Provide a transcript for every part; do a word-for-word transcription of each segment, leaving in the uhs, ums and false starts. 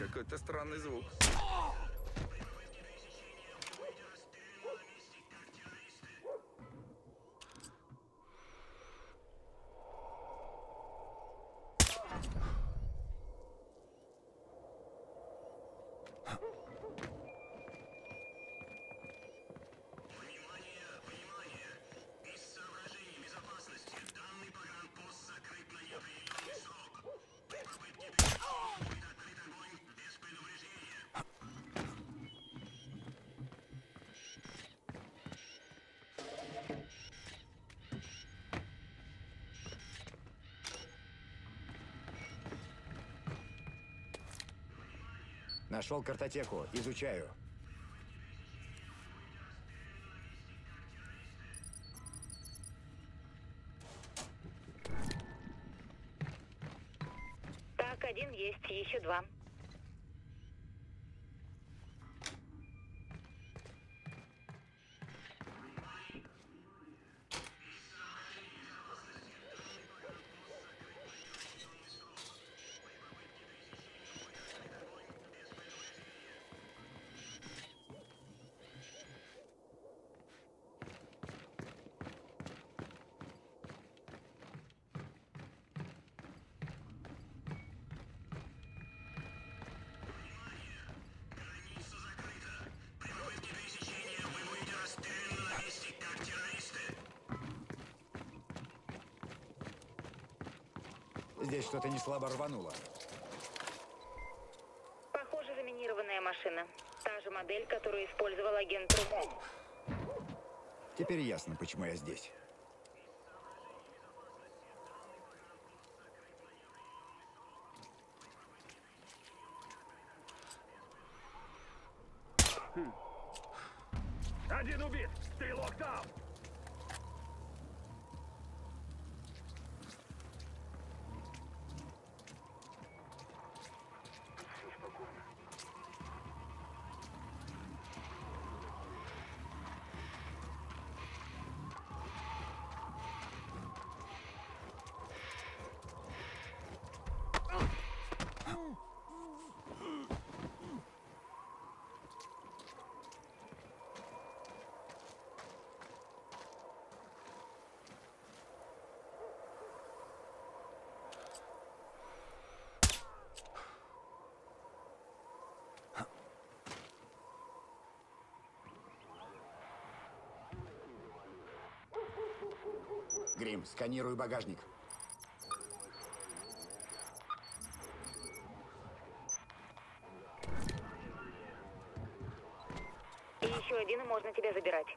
Какой-то странный звук. Нашел картотеку. Изучаю. Так, один есть, еще два. Здесь что-то не слабо рвануло. Похоже, заминированная машина. Та же модель, которую использовал агент Трумон. Теперь ясно, почему я здесь. Хм. Один убит! Стрелок там! Грим, сканируй багажник. И еще один, и можно тебя забирать.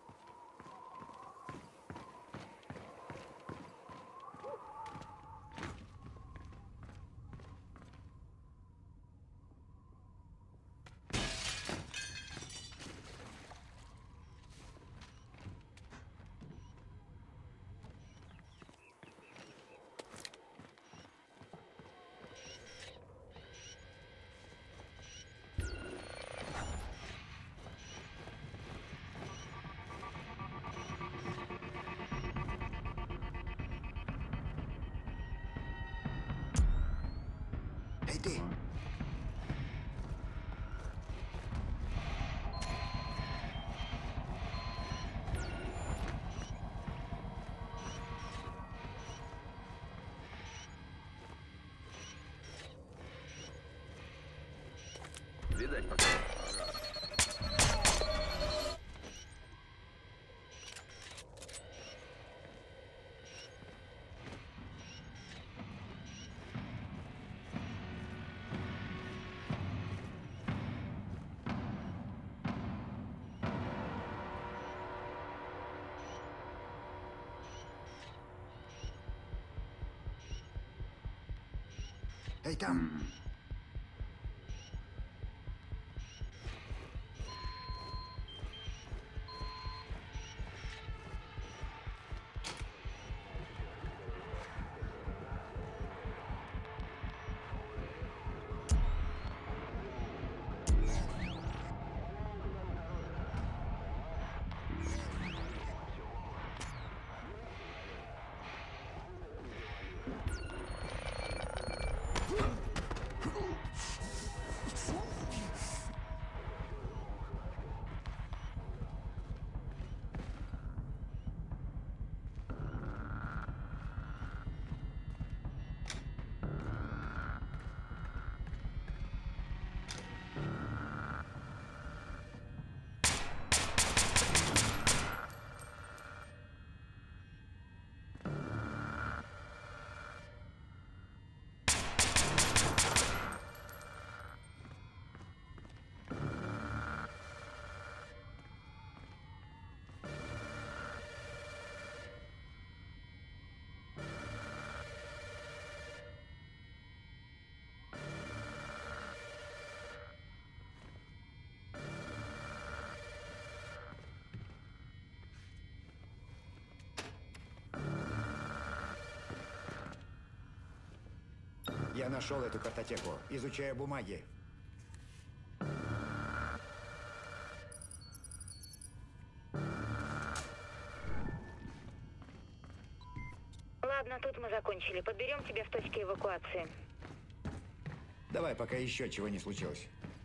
Эй, ты! Видать, пока. Эй, там! Я нашел эту картотеку. Изучаю бумаги. Ладно, тут мы закончили. Подберем тебя в точке эвакуации. Давай, пока еще чего не случилось.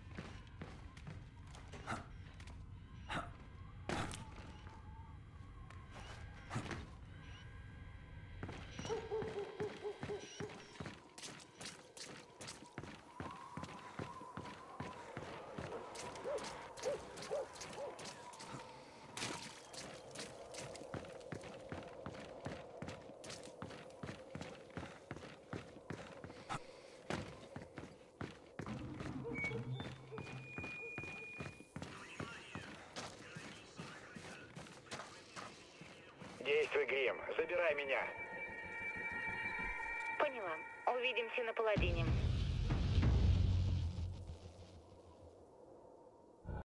Действуй, Грим. Забирай меня. Поняла. Увидимся на Паладине.